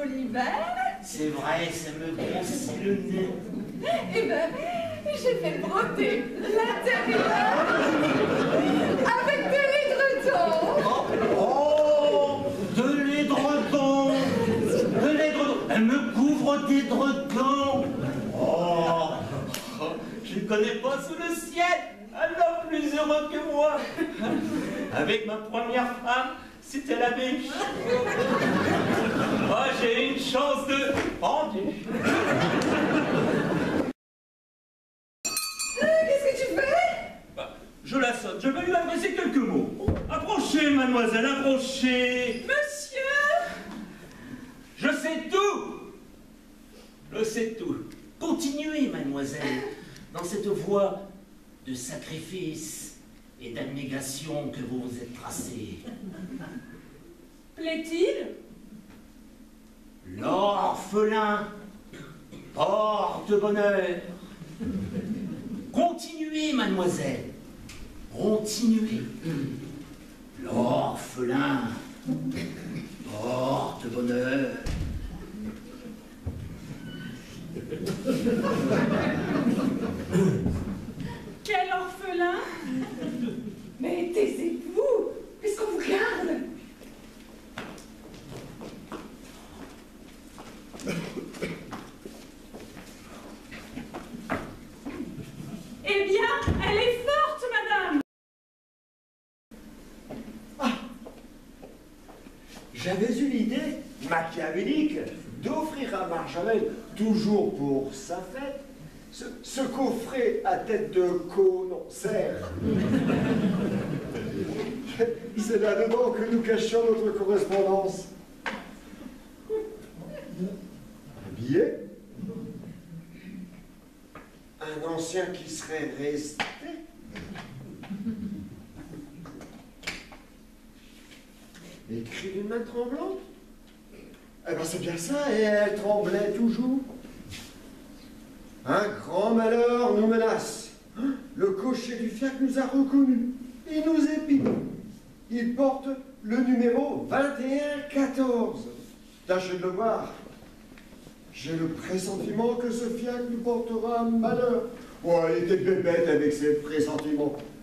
l'hiver. C'est vrai, ça me grossit le nez. Eh ben, j'ai fait broder l'intérieur avec de l'édredon. Oh, de l'édredon. De l'édredon. Elle me couvre d'édredon. Oh, je ne connais pas sous le ciel un homme plus heureux que moi. Avec ma première femme, c'était la biche. Moi, j'ai une chance de pendu. Qu'est-ce que tu fais? Bah, je la saute, je vais lui adresser quelques mots. Approchez, mademoiselle, approchez. Monsieur? Je sais tout. Je sais tout. Continuez, mademoiselle, dans cette voie de sacrifice et d'abnégation que vous vous êtes tracée. Plaît-il? L'orphelin porte bonheur. Continuez, mademoiselle. Continuez. L'orphelin porte bonheur. Quel orphelin? Mais taisez-vous, puisqu'on vous garde. Eh bien, elle est forte, madame. Ah, j'avais eu l'idée machiavélique d'offrir à Marjolaine, toujours pour sa fête, ce coffret à tête de concert. C'est là-dedans que nous cachions notre correspondance. Un billet? Un ancien qui serait resté? Écrit d'une main tremblante? Eh bien, c'est bien ça, et elle tremblait toujours. Un grand malheur nous menace. Le cocher du fiacre nous a reconnus. Il nous épie. Il porte le numéro 2114. Tâchez de le voir. J'ai le pressentiment que ce fiacre nous portera malheur. Oh, elle était bébête avec ses pressentiments.